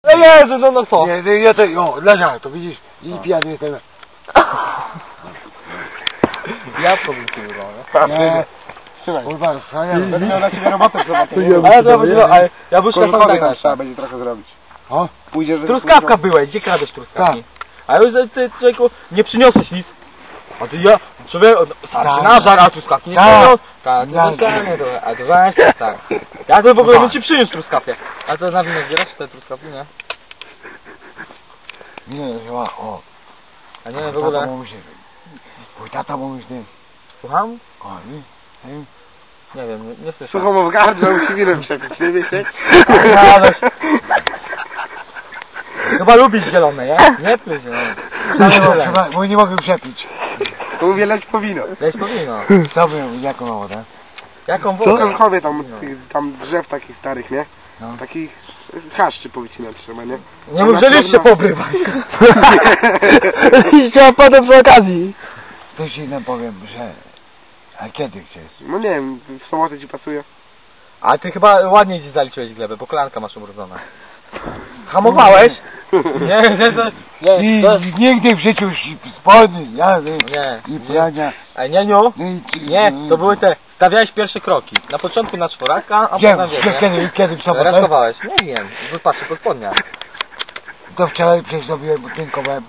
No Jezu, no co? Nie, to, leżał, to widzisz, i pijany jestem. Jabłko bym ci wybrał, Nie. Trzymaj. Kurwa, Będę miał dla ciebie robotę w sobotę. Ale to będzie, ale jabłuszka są tak. trzeba będzie trochę zrobić. O? Pójdziesz... Truskawka byłeś, gdzie kradłeś truskawki? A już ty, człowieku, nie przyniosłeś nic. A ty ja, człowiek, nażar, a truskawki nie przyniosł. Tak, a to weź, tak. Ja to w ogóle bym ci przyniósł truskawkę. A to na wino zbierasz te truskawki, nie? Nie, chyba, o. A nie, w ogóle... Mój tata mówisz, ty. Słucham? O, nie? Nie wiem, nie słyszę. Słucham w gardle, musi winem przepić, nie wiecie? Chyba lubisz zielone, nie? Nie pluj zielone. Bo nie mogę przepić. To mówię, leć po wino. Leć po wino. Co bym, jaką mam wodę? Jaką wodę? Co? Chowie tam drzew takich starych, nie? No. Takich chaszczy powycinać trzeba, nie? Nie mów, że liście poobrywać. Liście opadł przy okazji. To ci innym powiem, że... A kiedy chcesz? No nie wiem, w sobotę ci pasuje. A ty chyba ładnie dziś zaliczyłeś glebę, bo kolanka masz umrodzona. Hamowałeś? Nie, Nigdy w życiu spodni, jazdy nie, i prania. Ej, Nieniu, nie, to były te, stawiałeś pierwsze kroki. Na początku na czworaka, a potem Kiedy w sobotę? Raskowałeś, nie wiem, wypatrzę po spodniach. To wczoraj przecież zrobiłem butynkowałem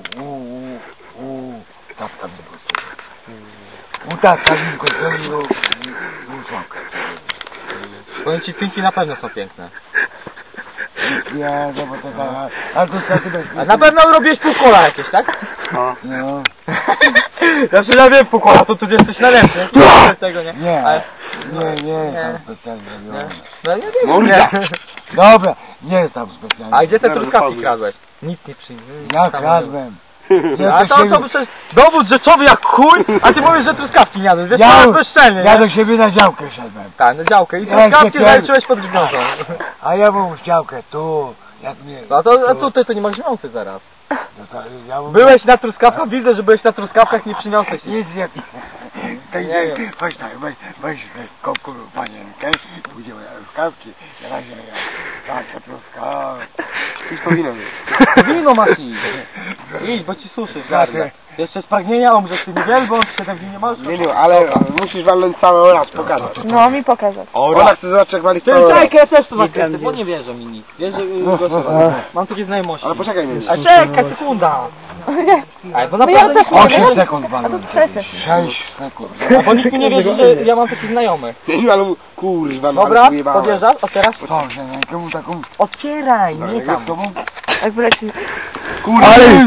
tatka mi u tatka mi zrobił słomkę. Powiem ci, pinki na pewno są piękne. Ja, no bo to a to a na pewno robiłeś półkola jakieś, tak? No. Znaczy ja wiem półkola, to tu jesteś najlepszy. Tego, nie? Nie, ale... nie, tam specjalnie nie. No nie wiem. Dobra, nie jest tam specjalnie. A gdzie te truskawki kradłeś? Nic nie przyjmie. Ja kradłem. A to przecież dowód rzeczowy jak chuj, a ty mówisz, że truskawki nie jadłeś. Ja do siebie na działkę szedłem. Tak, na działkę i truskawki zaliczyłeś pod gniazdą. A ja mam działkę tu, jak mnie... No a tutaj to nie masz gniący zaraz. Ja byłeś na truskawkach, widzę, że byłeś na truskawkach, nie przyniosłeś nic. Chodź tak, weź kopku panienkę, pójdziemy na truskawki, na razie tak, truskawki. Już powinno być. Wino masz iść. Idź, bo ci suszy. Jeszcze z pragnienia umrzesz, ty nie wielbądź, 7 dni nie masz. Nie, ale musisz walnąć cały oraz pokazać. No, mi pokazać. Ona chce zobaczyć jak walić cały Ty, oraz. czekaj, ja też to zakręcę, bo nie wierzą mi nic. Wiesz, że mam takie znajomości. Ale poczekaj mnie. A czekaj, sekunda. Ej, bo No ja naprawdę... też nie 8 sekund walnąć. A to chcesz. 6 sekund. A bo nikt mi nie wierzy, że ja mam takich znajomych. Nie, ale kurwa, Dobra, podjeżdżasz, otwierasz? Co, że jaką taką... Otwieraj, nie tam. Jak wyleci. Kurwa, Jezu!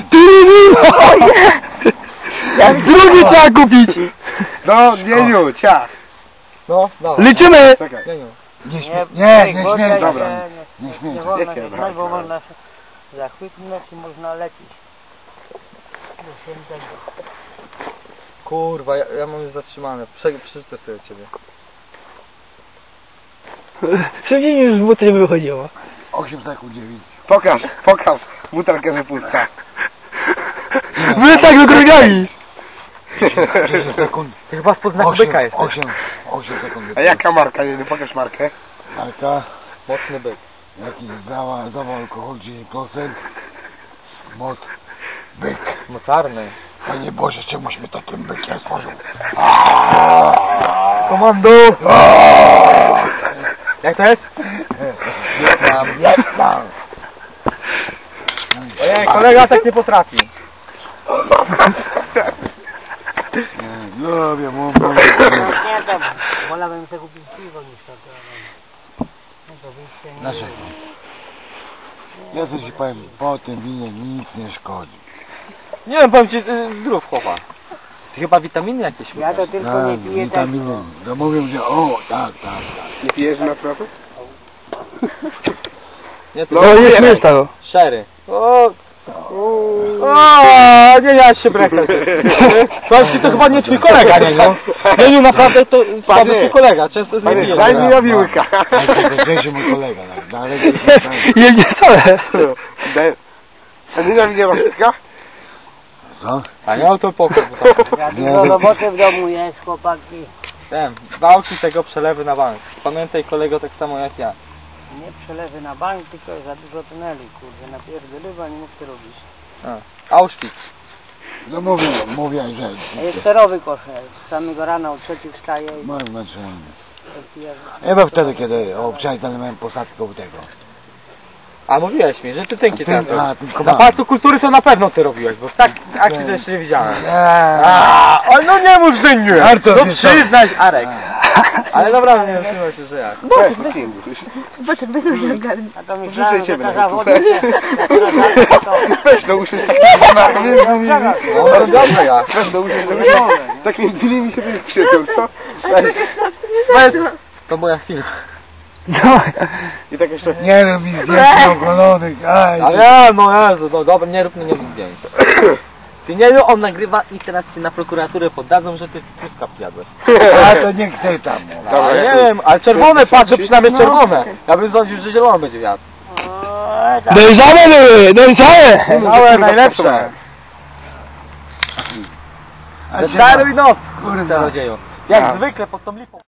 Drugi trzeba kupić. No, Nieniu, ciach. No, dobra. Liczymy. Czekaj. Nie śmiej, Dobra. Nie śmiej. Nie wolno Jak się ja znać, bo można zachwytnąć i można lecieć. Do świętego. Kurwa, ja mam już zatrzymane. Przetestuję ciebie. Szybciej niż z buty nie wychodziło. 8 sekund, 9. Pokaż butelkę wypuszcza. My tak do drogami. 10 sekund. Ty chyba spod znaku byka jesteś. 8 sekund. A jaka marka? Nie, pokaż markę. Marka, Mocny byk. jaki zawał alkohol 9%. Moc, byk. Mocarny. Panie Boże, czemuś mnie takim bykiem stworzył. Komando! Jak to jest? Wietnam. Ojej, kolega tak nie potrafi. Lubię, Nie, to wolałbym sobie kupić piwo niż to. No to wyjście nie... Nasze. Ja coś ci powiem, po tym winie nic nie szkodzi. Nie wiem, powiem ci, zdrów chłopa. Ty chyba witaminy jakieś Ja to tylko nie piję tak. Witaminy. No mówią, że o, tak. Nie pijesz na prawo? Nie, to No, No nie śmiesz tego. Sherry. O, nie miałeś się brekać. Powiem ci, to chyba nie twój kolega, nie no. Nieniu, naprawdę to słaby twój kolega, często z nim Panie, pijesz. daj mi obiłyka. To mój kolega, tak. Jedzie wcale. A nie nam nie ma wszystko? Co? A nie, to pokój. Ja dużo roboty w domu jest, chłopaki. Wiem, wałki tego przelewy na bank. Pamiętaj kolego tak samo jak ja. Nie przelewy na bank, tylko za dużo tuneli, kurde, napierdolywa, nie mógł to robić. Auschwitz. No mówię, że... A jest serowy koszer, z samego rana o 3 wstaje i Moim męczeniem. pije. Chyba wtedy, kiedy obczaj miałem posadkę u tego. A mówiłeś mi, że ty tynki Ten- tam a, ten Na komand. Pałacu Kultury to na pewno ty robiłeś, bo tak akcji to jeszcze nie widziałem. Oj, no nie mów, że nie! Artur, No wiesz co? przyznać, Arek. Ale dobra, nie wiem się, że jak. Boczek, bez ogarnąć. A to myślałem, że ciebie ta na zawodnicza, Weź do uszy z takim No dobrze ja. Weź do uszy z takim innymi się będziesz krzyczał, co? To moja chwila. I tak jeszcze... Nie rób mi zdjęć ogolonych, aj. A ja, no Jezu, no dobra, nie rób zdjęć. Ty nie, no on nagrywa i teraz cię na prokuraturę poddadzą, że ty truskawki zjadłeś. A to nie chcę tam. Dobra, Ale ja nie wiem, ale czerwone patrzę, przynajmniej czerwone. Ja bym sądził, że zielony będzie wiatr. Dojrzałe były, dojrzałe! Małe, najlepsze. A Daruj nos, Kurwa. czarodzieju. Jak Tak. zwykle pod tą lipą.